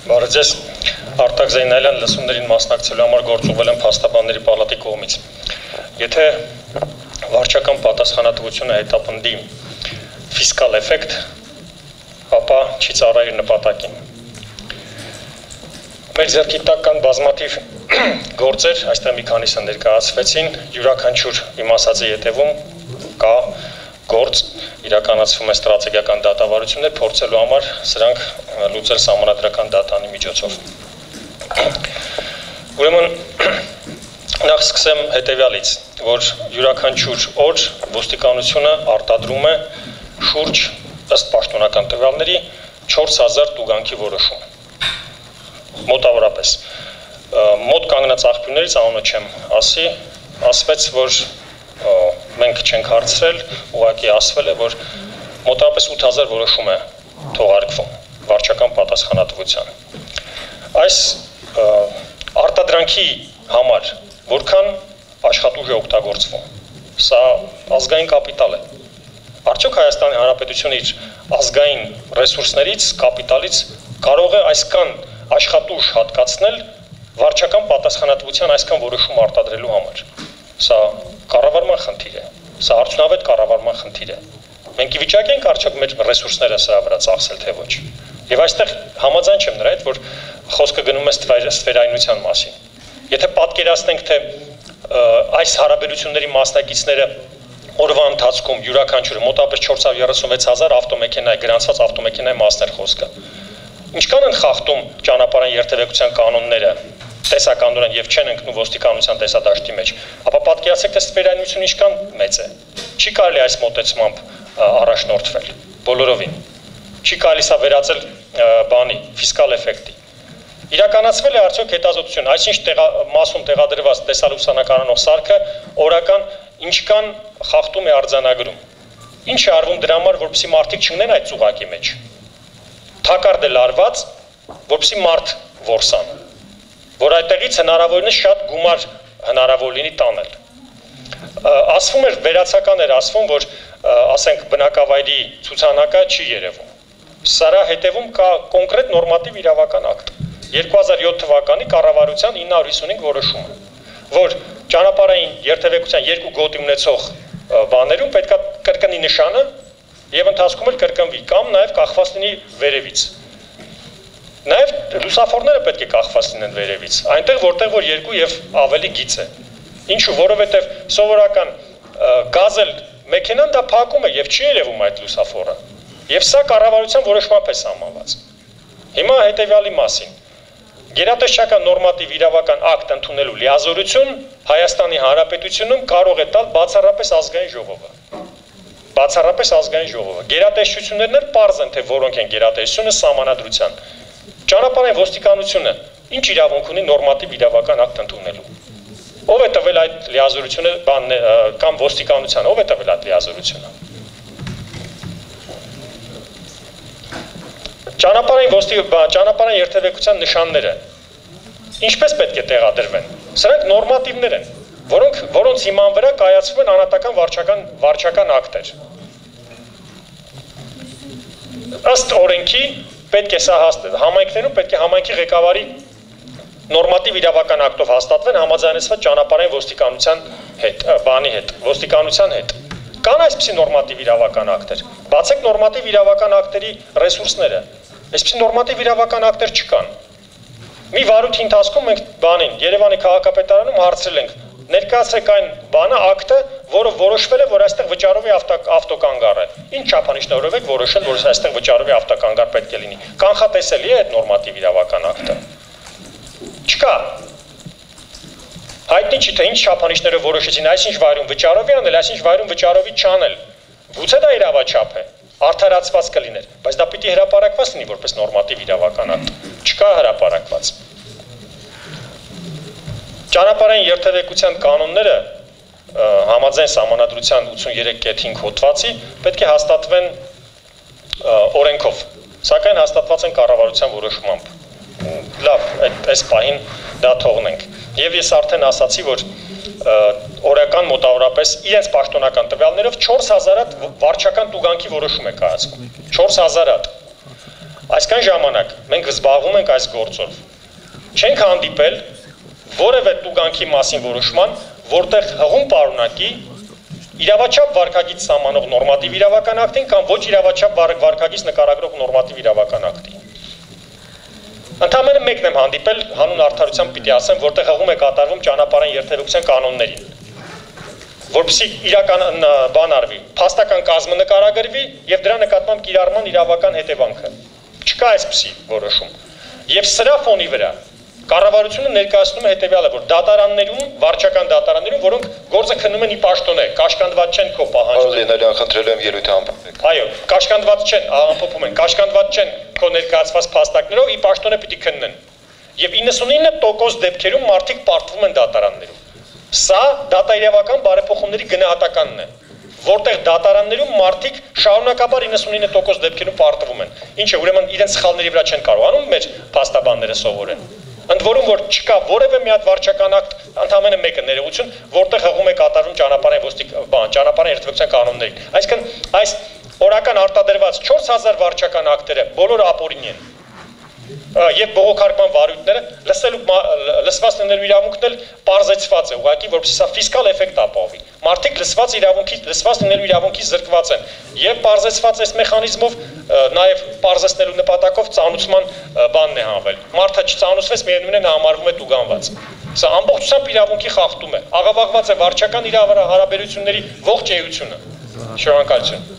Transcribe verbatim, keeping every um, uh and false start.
Բարև ձեզ, Արտակ Զեյնալյան լսումներին մասնակցելու համար գործուղվել եմ Փաստաբանների պալատի կողմից։ Եթե վարչական պատասխանատվությունը հետապնդի ֆիսկալ էֆեկտ, ապա չի ծառայ իր նպատակին։ Մեր ձեռքի տակ կան բազմաթիվ գործեր, այստեղ մի քանիսը ներկայացվեցին, յուրաքանչյուր իմ ասածի ետևում կա գործ, իրականացվում է ստրատեգիական դատավարություններ, փորձելու համար սրանք լուծել սահմանադրական դատանի միջոցով։ Ուրեմն նախ սկսեմ հետևյալից, որ յուրաքանչյուր օր ոստիկանությունը արտադրում է շուրջ ըստ պաշտոնական տվյալների չորս հազար տուգանքի որոշում։ Մոտավորապես մոտ կանգնած աղբյուրներից անունը չեմ ասի, ասվեց, որ մենք չենք հարցրել, ուղղակի ասվել է, որ մոտավորապես ութ հազար որոշում է թողարկվում վարչական պատասխանատվության։ Այս արտադրանքի համար որքան աշխատուժ է օգտագործվում, սա ազգային կապիտալ է։ Արդյոք Հայաստանի Հանրապետությունը իր ազգային ռեսուրսներից, կապիտալից կարող է այսքան աշխատուժ հատկացնել վարչական պատասխանատվության այսքան որոշում արտադրելու համար։ Սա կառավարման խնդիր է, սա արդյունավետ կառավարման խնդիր է։ Մենք ի վիճակի ենք արդյոք մեր ռեսուրսները սրա վրա ծախսել, թե ոչ։ Եվ այստեղ համաձայն չեմ նրա հետ, որ խոսքը գնում է ստվերայնության մասին։ Եթե պատկերացնենք, թե այս հարաբերությունների մասնակիցները օրվա ընթացքում յուրաքանչյուրը մոտավորապես չորս հարյուր երեսունվեց հազար ավտոմեքենայի գրանցված ավտոմեքենայի մասներ խոսքը։ Ինչքան են խախտում ճանապարհային երթևեկության կանոնները տեսականորեն եւ չեն ընկնում ոստիկանության տեսադաշտի մեջ, ապա պատկերացրեք, թե ստվերայնությունը ինչքան մեծ է։ Չի կարելի այս մոտեցմամբ առաջնորդվել բոլորովին։ Չի կարելի սա վերածել բանի, ֆիսկալ էֆեկտի։ Իրականացվել է արդյոք հետազոտություն, այսինչ մասում տեղադրված տեսալուսանականանող սարքը օրական ինչքան խախտում է արձանագրում։ Ինչ է արվում դրա համար, որպեսզի մարդիկ չընկնեն այդ ծուղակի մեջ։ Թակարդ է լարված, որպեսզի մարդ որսան, որ այդտեղից հնարավորինս շատ գումար հնարավոր լինի տանել։ Ասվում էր, վերացական էր ասվում, որ ասենք բնակավայրի ցուցանակը չի երևում։ Սրա հետևում կա կոնկրետ նորմատիվ իրավական ակտ։ երկու հազար յոթ թվականի կառավարության ինը հարյուր հիսունհինգ որոշումը, որ ճանապարհային երթևեկության երկու գոտի ունեցող բաներում պետք է կրկնի նշանը եւ ընթացքում էլ կրկնվի կամ նաեւ կախված լինի վերևից։ Նաեւ լուսավորները պետք է կախված լինեն վերևից, այնտեղ որտեղ որ երկու եւ ավելի գիծ է։ Ինչու, որովհետեւ սովորական գազել մեքենան դա փակում է եւ չի երևում այդ լուսավորը։ Եվ սա կառավարության որոշմամբ է սահմանված։ Հիմա հետեւյալի մասին։ Գերատեսչական նորմատիվ իրավական ակտ ընդունելու լիազորություն Հայաստանի Հանրապետությունում կարող է տալ բացառապես ազգային ժողովը։ Բացառապես ազգային ժողովը։ Գերատեսչություններն էլ պարզ են, թե որոնք են գերատեսչությունը սահմանադրության։ Ճանապարհային ոստիկանությունը ինչ իրավունք ունի նորմատիվ իրավական ակտ ընդունելու։ Ով է տվել այդ լիազորությունը, բան կամ ոստիկանությանը, ով է տվել այդ լիազորությունը։ Ճանապարհային ոստիկանության, ճանապարհային երթևեկության նշանները ինչպես պետք է տեղադրվեն։ Սրանք նորմատիվներ են, որոնք որոնց հիման վրա կայացվում են անհատական վարչական վարչական ակտեր։ Ըստ օրենքի պետք է սա համայնքներում պետք է համայնքի ղեկավարի նորմատիվ իրավական ակտով հաստատվեն համաձայնեցված ճանապարհային ոստիկանության հետ, բանի հետ, ոստիկանության հետ։ Կան այսպիսի նորմատիվ իրավական ակտեր։ Բացեք նորմատիվ իրավական ակտերի ռեսուրսները։ Այսպիսի նորմատիվ իրավական ակտեր չկան։ Մի վարույթի ընթացքում մենք բանին Երևանի քաղաքապետարանում հարցրել ենք, ներկայացրեք այն բանը ակտը, որը որոշվել է, որ այստեղ վճարովի ավտոկանգար է։ Ինչ չափանիշներով եք որոշել, որ այստեղ վճարովի ավտոկանգար պետք է լինի։ Կանխատեսելի է այդ նորմատիվ իրավական ակտը։ Չկա։ Հայտնի չի, թե ինչ չափանիշներով որոշեցին, այսինչ վայրում վճարովի անել, այսինչ վայրում վճարովի չանել։ Գուցե դա իրավաչափ է, արդարացված կլիներ, բայց դա պիտի հրապարակված լինի որպես նորմատիվ իրավական ակտ։ Չկա հրապարակված։ Ճանապարհային երթևեկության կանոնները համաձայն սահմանադրության ութսուներեք կետ հինգ հոդվածի պետք է հաստատվեն օրենքով, սակայն հաստատված են կառավարության որոշմամբ։ Լավ, այս պահին դա թողնենք։ Եվ ես արդեն ասացի, որ օրական մոտավորապես իրենց պաշտոնական տվյալներով չորս հազար հատ վարչական տուգանքի որոշում է կայացվում։ չորս հազար հատ։ Այսքան ժամանակ մենք զբաղվում ենք այս գործով։ Չենք հանդիպել որևէ տուգանքի մասին որոշման, որտեղ հղում պարունակի իրավաչափ վարքագիծ սահմանող նորմատիվ իրավական ակտին կամ ոչ իրավաչափ վարքագիծ նկարագրող նորմատիվ իրավական ակտին։ Ընդամենը մեկն եմ հանդիպել, հանուն արդարությամբ պիտի ասեմ, որտեղ հղում է կատարվում ճանապարհային երթևեկության կանոններին, որպեսզի իրական բան արվի, փաստական կազմը նկարագրվի եւ դրա նկատմամբ կիրառման իրավական հետևանքը։ Չկա այսպիսի որոշում։ Եվ սրա ֆոնի վրա կառավարությունը ներկայացնում է հետևյալը, որ դատարաններում, վարչական դատարաններում, որոնք գործը քննում են ի պաշտոնե, կաշկանդված չեն քո պահանջները։ Խնդրելու եմ ելույթը ամփոփեք։ Այո, կաշկանդված չեն, ամփոփում են, կաշկանդված չեն քո ներկայացված փաստարկներով, ի պաշտոնե պիտի քննեն։ Եվ իննսունինը տոկոս դեպքերում մարդիկ պարտվում են դատարաններում։ Սա դատաիրավական բարեփոխումների գնահատականն է, որտեղ դատարաններում մարդիկ շարունակաբար իննսունինը տոկոս դեպքերում պարտվում են։ Ինչը ուրեմն իրենց սխալների վրա չեն կարողանում մեր փաստաբանները սովորեն։ Ընդ որում որ չկա որևէ մի հատ վարչական ակտ, ընդամենը մեկը ներողություն, որտեղ հղում է կատարվում ճանապարհային ոստիկ բան, ճանապարհային երթևեկության կանոններին։ Այսինքն այս օրական արտադրված չորս հազար վարչական ակտերը բոլորը ապօրինի են։ Եվ բողոքարկման վարույթները լսելու լսված լինելու իրավունքն էլ պարզեցված է, ուղղակի որպեսզի սա ֆիսկալ էֆեկտ ապահովի։ Մարդիկ լսված իրավունքի, լսված լինելու իրավունքից զրկված են եւ պարզեցված այս մեխանիզմով նաեւ պարզեցնելու նպատակով ծանուցման բանն է հանվել։ Մարդը չծանուցվեց, միևնույն է նա համարվում է տուգանված։ Սա ամբողջությամբ իրավունքի խախտում է։ Աղավաղված է վարչական իրավարարությունների ողջ էությունը։ Շնորհակալություն։